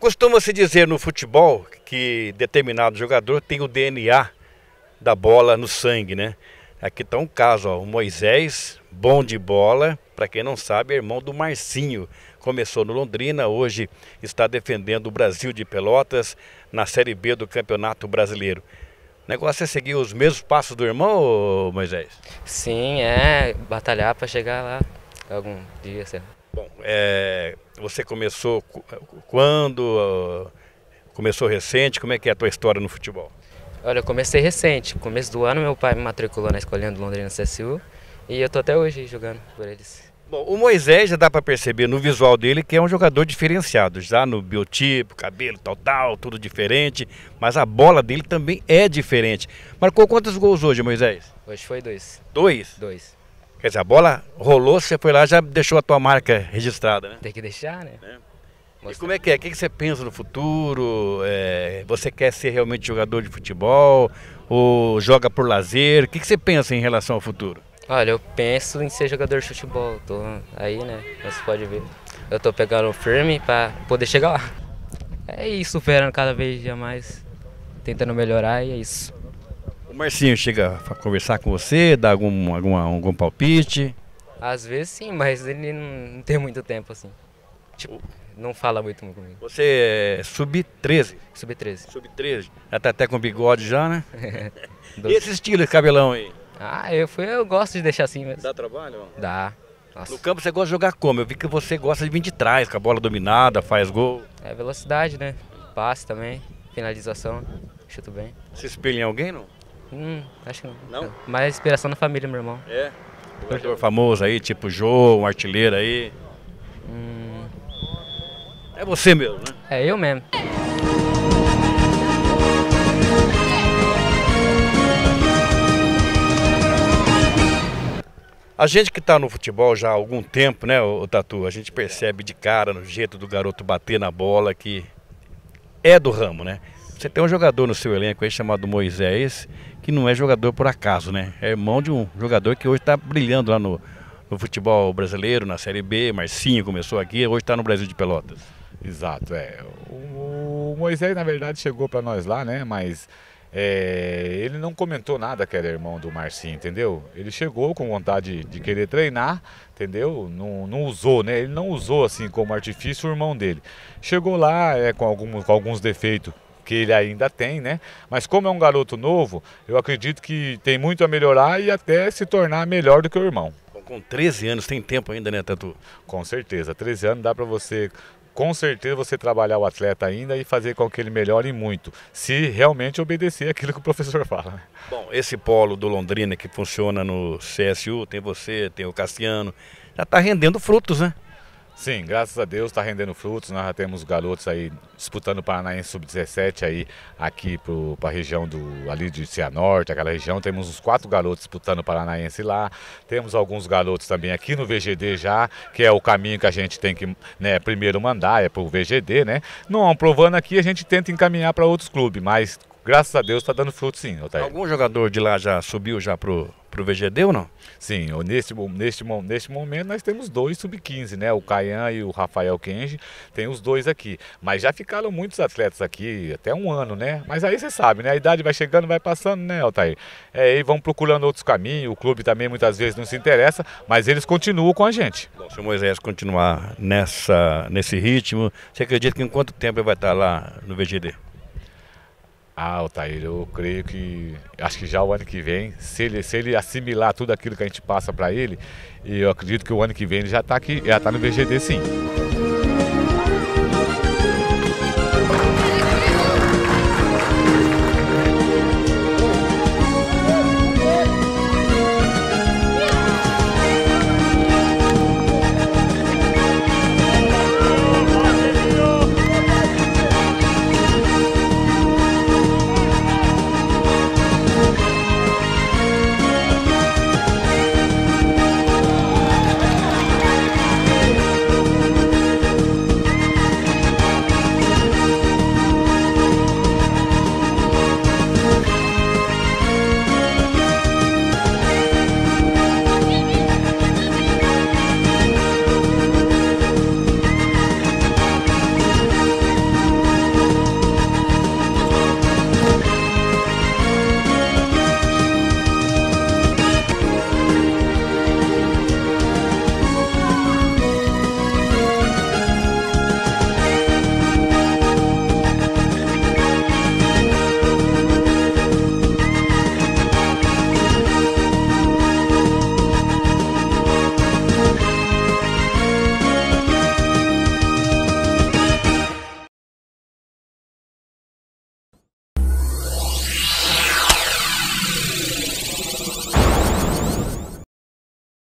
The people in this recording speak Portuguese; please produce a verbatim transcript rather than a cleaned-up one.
Costuma-se dizer no futebol que determinado jogador tem o D N A da bola no sangue, né? Aqui está um caso, ó, o Moisés, bom de bola, para quem não sabe, é irmão do Marcinho. Começou no Londrina, hoje está defendendo o Brasil de Pelotas na Série B do Campeonato Brasileiro. O negócio é seguir os mesmos passos do irmão, Moisés? Sim, é batalhar para chegar lá algum dia, sei lá. Bom, é, você começou quando? Uh, começou recente? Como é que é a tua história no futebol? Olha, eu comecei recente. Começo do ano, meu pai me matriculou na escolinha do Londrina C S U e eu tô até hoje jogando por eles. Bom, o Moisés já dá para perceber no visual dele que é um jogador diferenciado, já no biotipo, cabelo, tal, tal, tudo diferente, mas a bola dele também é diferente. Marcou quantos gols hoje, Moisés? Hoje foi dois. Dois? Dois. Quer dizer, a bola rolou, você foi lá, já deixou a tua marca registrada, né? Tem que deixar, né? É. E como é que é? O que você pensa no futuro? É, você quer ser realmente jogador de futebol? Ou joga por lazer? O que você pensa em relação ao futuro? Olha, eu penso em ser jogador de futebol. Tô aí, né? Você pode ver. Eu tô pegando firme para poder chegar lá. É isso, superando cada vez mais, tentando melhorar e é isso. O Marcinho chega a conversar com você, dá algum, algum, algum palpite? Às vezes sim, mas ele não, não tem muito tempo assim. Tipo, não fala muito comigo. Você é sub treze? sub treze. sub treze. Já tá até com bigode já, né? E esse estilo de cabelão aí? Ah, eu, fui, eu gosto de deixar assim mesmo. Dá trabalho? Não? Dá. Nossa. No campo você gosta de jogar como? Eu vi que você gosta de vir de trás, com a bola dominada, faz gol. É velocidade, né? Passe também, finalização, chuto bem. Você espelha em alguém, não? Hum, acho que não. Não? Mais inspiração da família, meu irmão. É? Jogador famoso aí, tipo Jô, um artilheiro aí. Hum... É você mesmo, né? É eu mesmo. A gente que está no futebol já há algum tempo, né, o Tatu, a gente percebe de cara no jeito do garoto bater na bola que é do ramo, né? Você tem um jogador no seu elenco aí chamado Moisés, que não é jogador por acaso, né? É irmão de um jogador que hoje está brilhando lá no, no futebol brasileiro, na Série B. Marcinho começou aqui, hoje está no Brasil de Pelotas. Exato, é. O, o Moisés, na verdade, chegou para nós lá, né? Mas é, ele não comentou nada que era irmão do Marcinho, entendeu? Ele chegou com vontade de, de querer treinar, entendeu? Não, não usou, né? Ele não usou assim como artifício o irmão dele. Chegou lá é, com, algum, com alguns defeitos que ele ainda tem, né? Mas como é um garoto novo, eu acredito que tem muito a melhorar e até se tornar melhor do que o irmão. Com treze anos, tem tempo ainda, né, Tatu? Com certeza, treze anos dá para você, com certeza, você trabalhar o atleta ainda e fazer com que ele melhore muito, se realmente obedecer aquilo que o professor fala. Né? Bom, esse polo do Londrina que funciona no C S U, tem você, tem o Cassiano, já está rendendo frutos, né? Sim, graças a Deus está rendendo frutos. Nós já temos garotos aí disputando o Paranaense sub dezessete aí aqui para a região do, ali de Cianorte, aquela região. Temos uns quatro garotos disputando o Paranaense lá. Temos alguns garotos também aqui no V G D já, que é o caminho que a gente tem que, né, primeiro mandar, é para o V G D, né? Não aprovando aqui, a gente tenta encaminhar para outros clubes, mas graças a Deus está dando fruto sim, Otair. Algum jogador de lá já subiu já pro, pro V G D ou não? Sim, neste, neste, neste momento nós temos dois sub quinze, né? O Caian e o Rafael Kenji, tem os dois aqui. Mas já ficaram muitos atletas aqui, até um ano, né? Mas aí você sabe, né? A idade vai chegando, vai passando, né, Altair? É, e vão procurando outros caminhos, o clube também muitas vezes não se interessa, mas eles continuam com a gente. Bom, se o Moisés continuar nessa, nesse ritmo, você acredita que em quanto tempo ele vai estar lá no V G D? Ah, Altair, eu creio que, acho que já o ano que vem, se ele, se ele assimilar tudo aquilo que a gente passa para ele, eu acredito que o ano que vem ele já está aqui, já está no V G D sim.